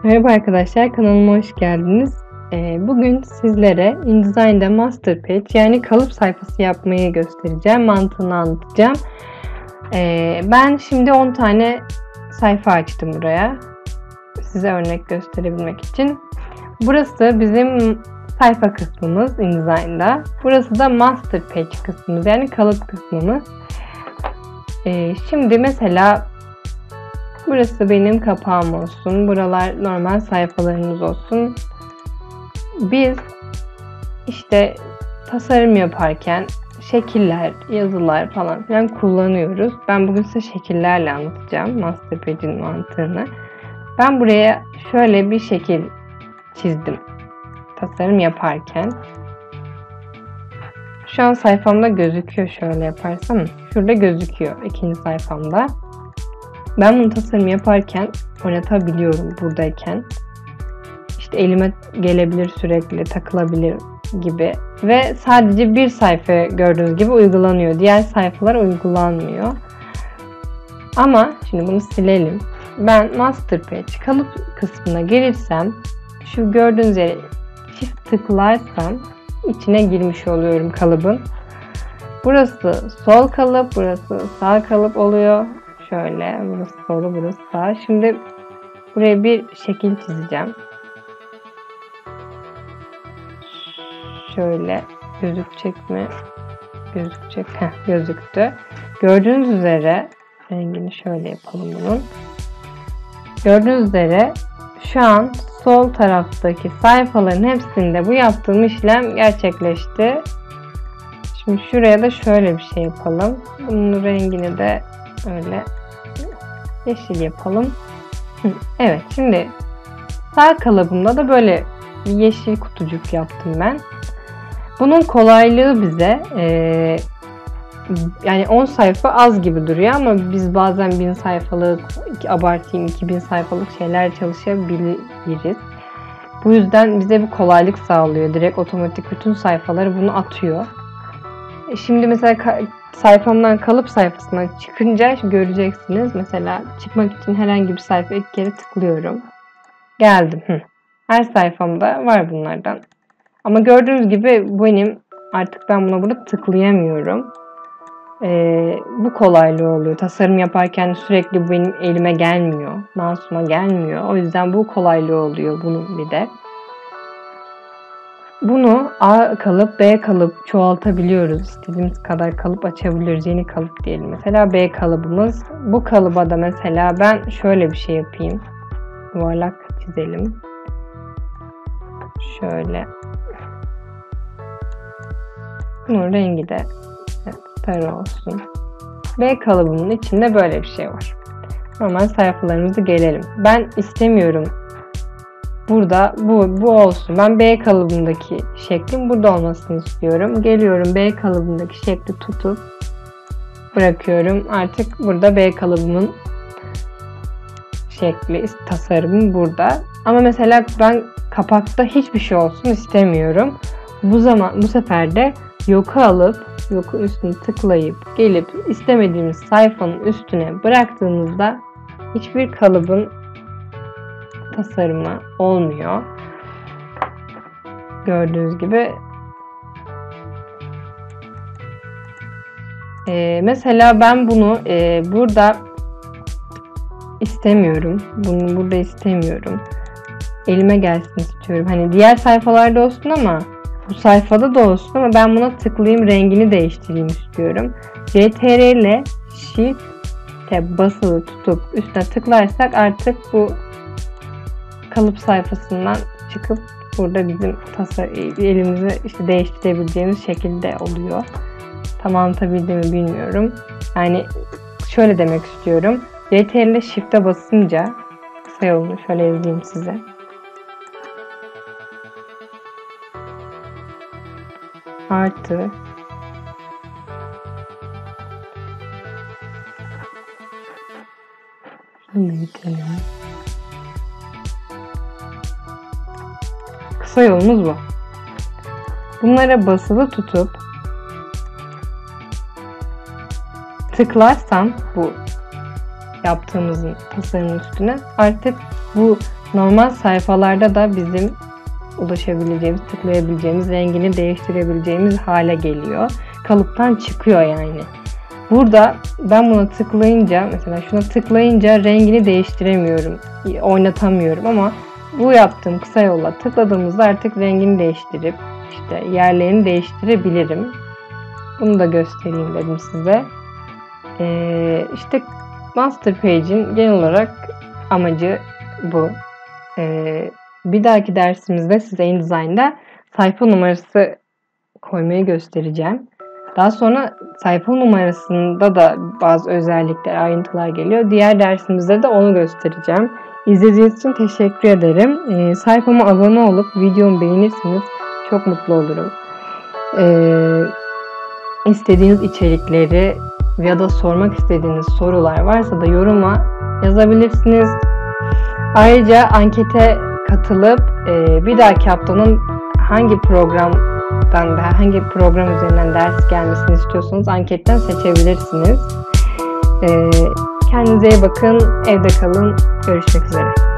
Merhaba arkadaşlar, kanalıma hoş geldiniz. Bugün sizlere InDesign'da master page yani kalıp sayfası yapmayı göstereceğim, mantığını anlatacağım. Ben şimdi 10 tane sayfa açtım buraya, size örnek gösterebilmek için. Burası bizim sayfa kısmımız InDesign'da. Burası da master page kısmımız yani kalıp kısmımız. Şimdi mesela burası benim kapağım olsun. Buralar normal sayfalarımız olsun. Biz işte tasarım yaparken şekiller, yazılar falan filan kullanıyoruz. Ben bugün size şekillerle anlatacağım master page'in mantığını. Ben buraya şöyle bir şekil çizdim tasarım yaparken. Şu an sayfamda gözüküyor, şöyle yaparsam. Şurada gözüküyor ikinci sayfamda. Ben bunu tasarım yaparken oynatabiliyorum buradayken. İşte elime gelebilir, sürekli takılabilir gibi. Ve sadece bir sayfa gördüğünüz gibi uygulanıyor. Diğer sayfalar uygulanmıyor. Ama şimdi bunu silelim. Ben master page kalıp kısmına gelirsem, şu gördüğünüz yere çift tıklarsam içine girmiş oluyorum kalıbın. Burası sol kalıp, burası sağ kalıp oluyor. Şöyle, burası solu, burası sağ. Şimdi buraya bir şekil çizeceğim. Şöyle gözükecek mi? Gözükecek. Gözüktü. Gördüğünüz üzere rengini şöyle yapalım bunun. Gördüğünüz üzere şu an sol taraftaki sayfaların hepsinde bu yaptığım işlem gerçekleşti. Şimdi şuraya da şöyle bir şey yapalım. Bunun rengini de öyle yeşil yapalım. Evet, şimdi sağ kalıbımda da böyle bir yeşil kutucuk yaptım ben. Bunun kolaylığı bize yani 10 sayfa az gibi duruyor ama biz bazen 1000 sayfalık, abartayım 2000 sayfalık şeyler çalışabiliriz. Bu yüzden bize bir kolaylık sağlıyor. Direkt otomatik bütün sayfaları bunu atıyor. Şimdi mesela sayfamdan kalıp sayfasına çıkınca göreceksiniz. Mesela çıkmak için herhangi bir sayfa ilk kere tıklıyorum. Geldim. Her sayfamda var bunlardan. Ama gördüğünüz gibi benim artık ben buna burada tıklayamıyorum. Bu kolaylığı oluyor. Tasarım yaparken sürekli bu benim elime gelmiyor. Mouse'uma gelmiyor. O yüzden bu kolaylığı oluyor bunun bir de. Bunu A kalıp, B kalıp çoğaltabiliyoruz. İstediğimiz kadar kalıp açabiliyoruz. Yeni kalıp diyelim. Mesela B kalıbımız. Bu kalıba da mesela ben şöyle bir şey yapayım. Yuvarlak çizelim. Şöyle. Bunun rengi de sarı olsun. B kalıbının içinde böyle bir şey var. Normal sayfalarımızı gelelim. Ben istemiyorum. Burada bu olsun. Ben B kalıbındaki şeklin burada olmasını istiyorum. Geliyorum B kalıbındaki şekli tutup bırakıyorum. Artık burada B kalıbımın şekli, tasarımı burada. Ama mesela ben kapakta hiçbir şey olsun istemiyorum. Bu sefer de yoku alıp yokun üstüne tıklayıp gelip istemediğimiz sayfanın üstüne bıraktığımızda hiçbir kalıbın tasarımı olmuyor. Gördüğünüz gibi. Mesela ben bunu burada istemiyorum. Bunu burada istemiyorum. Elime gelsin istiyorum. Hani diğer sayfalarda olsun ama bu sayfada da olsun ama ben buna tıklayayım, rengini değiştireyim istiyorum. CTRL ile Shift'e basılı tutup üstüne tıklarsak artık bu kalıp sayfasından çıkıp burada bizim elimizi işte değiştirebileceğimiz şekilde oluyor. Tam anlatabildiğimi bilmiyorum. Yani şöyle demek istiyorum. CTRL ile Shift'e basınca kısa yolunu şöyle yazayım size. Artı kısa yolumuz bu. Bunlara basılı tutup tıklarsam bu yaptığımızın tasarımın üstüne artık bu normal sayfalarda da bizim ulaşabileceğimiz, tıklayabileceğimiz, rengini değiştirebileceğimiz hale geliyor. Kalıptan çıkıyor yani. Burada ben buna tıklayınca, mesela şuna tıklayınca rengini değiştiremiyorum, oynatamıyorum ama bu yaptığım kısa yolla tıkladığımızda artık rengini değiştirip işte yerlerini değiştirebilirim. Bunu da göstereyim dedim size. İşte Master Page'in genel olarak amacı bu. Bir dahaki dersimizde size InDesign'da sayfa numarası koymayı göstereceğim. Daha sonra sayfa numarasında da bazı özellikler, ayrıntılar geliyor. Diğer dersimizde de onu göstereceğim. İzlediğiniz için teşekkür ederim. Sayfama abone olup videomu beğenirseniz çok mutlu olurum. İstediğiniz içerikleri ya da sormak istediğiniz sorular varsa da yoruma yazabilirsiniz. Ayrıca ankete katılıp bir dahaki haftanın hangi program üzerinden ders gelmesini istiyorsanız anketten seçebilirsiniz. Kendinize iyi bakın, evde kalın, görüşmek üzere.